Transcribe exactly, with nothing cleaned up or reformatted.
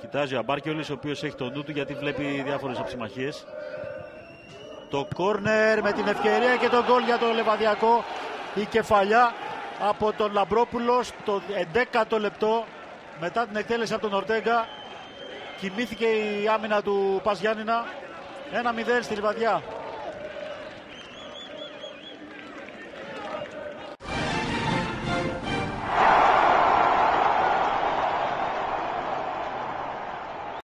Κοιτάζει ο Αμπάρκιολης, ο οποίος έχει το νου του γιατί βλέπει διάφορες αψιμαχίες. Το κόρνερ με την ευκαιρία και το γκολ για το Λεβαδιακό. Η κεφαλιά από τον Λαμπρόπουλο στο ενδέκατο λεπτό μετά την εκτέλεση από τον Ορτέγκα. Κοιμήθηκε η άμυνα του Πας Γιάννηνα. ένα μηδέν στη Λιβαδιά.